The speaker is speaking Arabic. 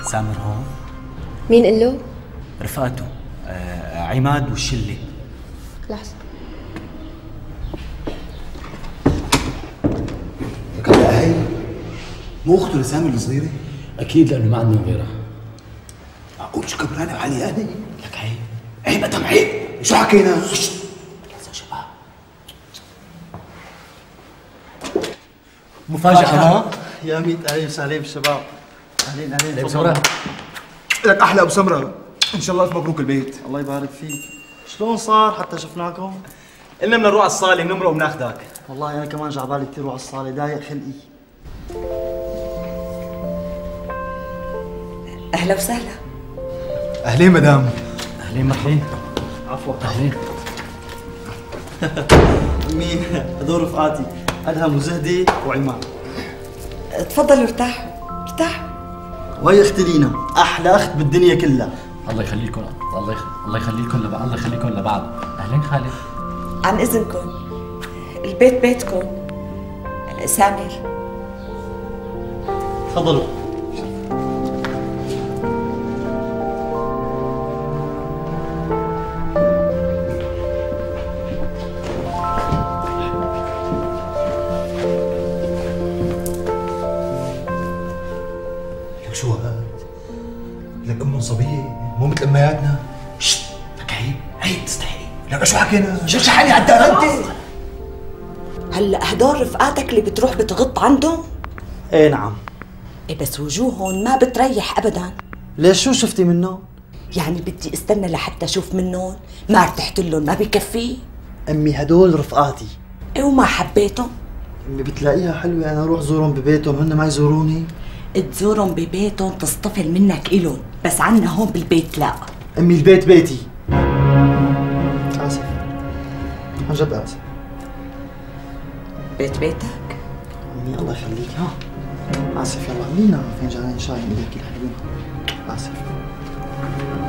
سامر هون؟ مين قله؟ رفقاته عماد والشله. لحظة. لك هلا هي مو اخته لسامر الصغيره؟ اكيد لانه ما عندهم غيرها. معقول شو كبرانه بحالي انا؟ لك عيب عيب ادم عيب، شو حكينا؟ يا شباب مفاجأة. يا ميت أهلين وسهلين بالشباب. أهلين أهلين. لك سمرة. لك احلى ابو سمره، ان شاء الله الف مبروك البيت. الله يبارك فيك. شلون صار حتى شفناكم؟ قلنا بدنا نروح على الصالة بنمرق وبناخذك. والله أنا كمان جعبالي كثير على الصالة، ضايق خلقي. أهلا وسهلا. اهلين مدام. اهلين مرحبا. عفوا. اهلين. مين؟ هدول رفقاتي، أدهم وزهدي وعماد. تفضلوا ارتاحوا ارتاحوا. وهي أختي لينا، أحلى أخت بالدنيا كلها. الله يخليكم، الله يخليكم الله يخليكم لبعض. اهلين خالد. عن إذنكم، البيت بيتكم. سامر. تفضلوا. لك شو هاد؟ لك امهم صبيه مو مثل امياتنا. شت لك عيب عيب تستحي. لك شو حكينا؟ شو شحني على الدار انت؟ هلا هدول رفقاتك اللي بتروح بتغط عندهم؟ إيه نعم. إيه بس وجوههم ما بتريح أبداً. ليش شو شفتي منه؟ يعني بدي استنى لحتى أشوف منهم؟ ما ارتحت لهم ما بكفي؟ أمي هدول رفقاتي. إيه وما حبيتهم؟ أمي بتلاقيها حلوة أنا أروح زورهم ببيتهم هن ما يزوروني؟ تزورهم ببيتهم تصطفل منك إلهم، بس عنا هون بالبيت لا. أمي البيت بيتي. آسف. عن جد آسف. بيت بيتك؟ أمي الله يخليك ها. آسف يلا عملينا فنجانين شاي من هيك الحلوين. آسف.